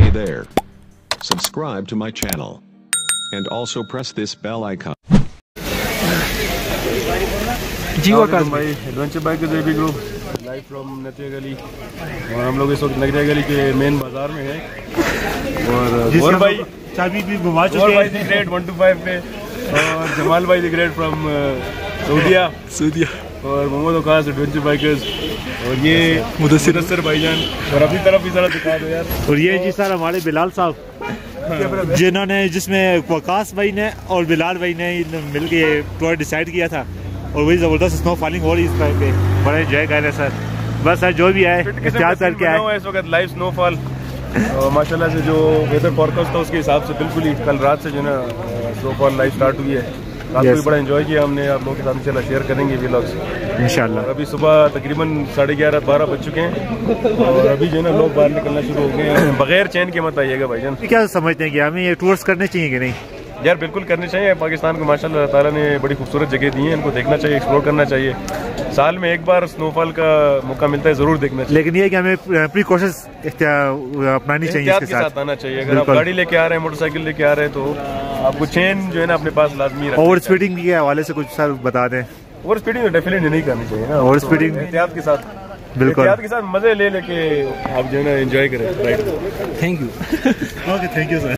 Hey there. Subscribe to my channel. And also press this bell icon. जी भाई adventure bike के group live from Nathia Gali, और हम लोग इस वक्त नथिया गली के मेन बाजार में हैं, और भाई चाबी भी घुमा चुके हैं, द ग्रेट 125 पे, और जमाल भाई द ग्रेट फ्रॉम सऊदीया, और मोहम्मद खास एडवेंचर बाइकर्स, और ये मुदस्सिर भाईजान, और अपनी तरफ भी जरा दिखा दो यार। और ये जी सर हमारे बिलाल साहब जिन्होंने, जिसमें वकास भाई ने और बिलाल भाई ने मिल के टूर डिसाइड किया था, और वही ज़बरदस्त स्नो फॉलिंग हो रही है इस टाइम पे, बड़ा एंजॉय कर रहे हैं सर। बस सर जो भी आए एहतियात करके आए। इस वक्त लाइव स्नोफॉल माशाल्लाह से जो वेदर फॉरकास्ट था उसके हिसाब से बिल्कुल ही कल रात से जो है ना स्नोफॉल लाइव स्टार्ट हुई है। रात को भी बड़ा एंजॉय किया हमने, आप लोगों के साथ इंशाल्लाह शेयर करेंगे व्लॉग्स इंशाल्लाह। अभी सुबह तकरीबन 11:30-12 बज चुके हैं, और अभी जो है ना लोग बाहर निकलना शुरू हो गए हैं। बगैर चैन के मत आइएगा भाईजान। क्या समझते हैं कि हमें ये टूर्स करने चाहिए कि नहीं? यार बिल्कुल करने चाहिए। पाकिस्तान को माशाल्लाह ताला ने बड़ी खूबसूरत जगह दी है, इनको देखना चाहिए, एक्सप्लोर करना चाहिए। साल में एक बार स्नोफॉल का मौका मिलता है, जरूर देखना चाहिए। लेकिन ये है कि हमें प्रिकॉशंस अपनानी चाहिए, इसके साथ आना चाहिए। अगर आप गाड़ी लेके आ रहे हैं, मोटरसाइकिल लेके आ रहे हैं, तो आपको चेन जो है ना अपने पास लाजमी रखना। ओवर स्पीडिंग के हवाले से कुछ सर बता दें। ओवर स्पीडिंग तो डेफिनेटली नहीं करनी चाहिए ना, ओवर स्पीडिंग एहतियात के साथ, बिल्कुल एहतियात के साथ मजे ले लेके आप जो है ना एंजॉय करें। Right, thank you. Okay, thank you sir.